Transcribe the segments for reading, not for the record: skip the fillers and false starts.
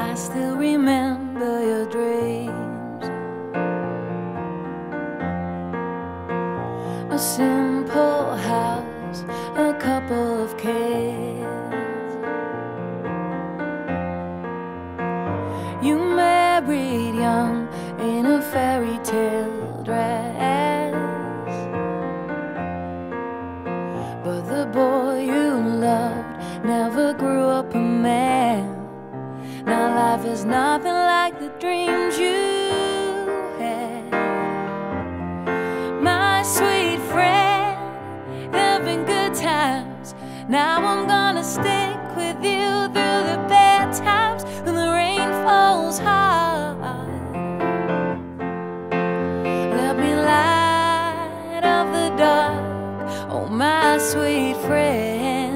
I still remember your dreams. A simple house, a couple of kids. You married young in a fairy tale dress, but the boy you loved never grew up a man. Now life is nothing like the dreams you had. My sweet friend, there've been good times. Now I'm gonna stick with you through the bad times when the rain falls hard. Let me light up the dark, oh my sweet friend.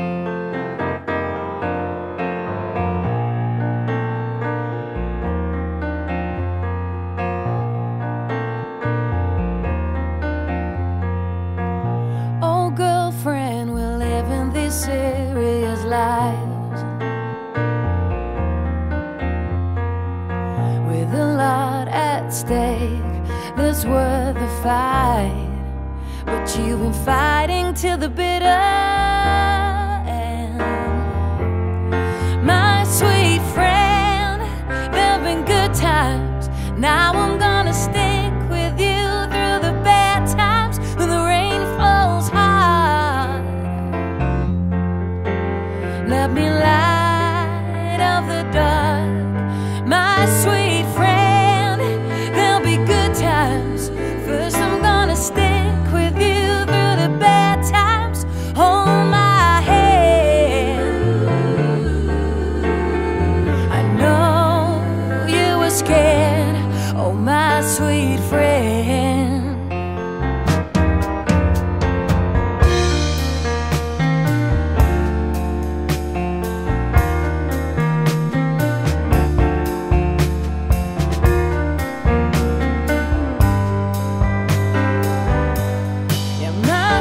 Oh girlfriend, we're living these serious lives with a lot at stake that's worth the fight. But you've been fighting till the bitter end. My sweet friend, there've been good times. Now I'm gonna stick with you through the bad times when the rain falls hard. Let me light up the dark, my sweet friend. There'll be good times. First I'm gonna stick with you through the bad times. Hold my hand. I know you were scared, oh my sweet friend.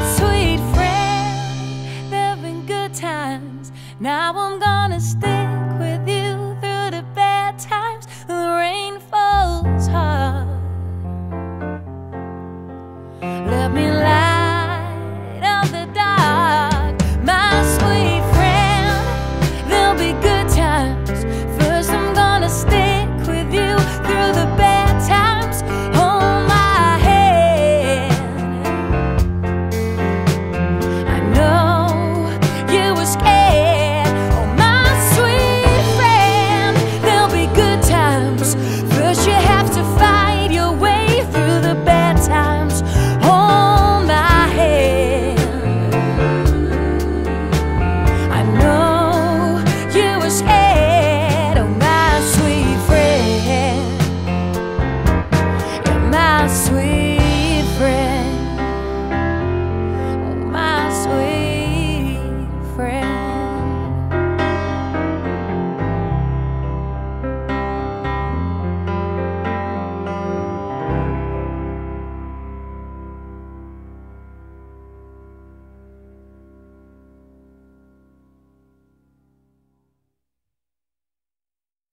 Now I'm gonna stick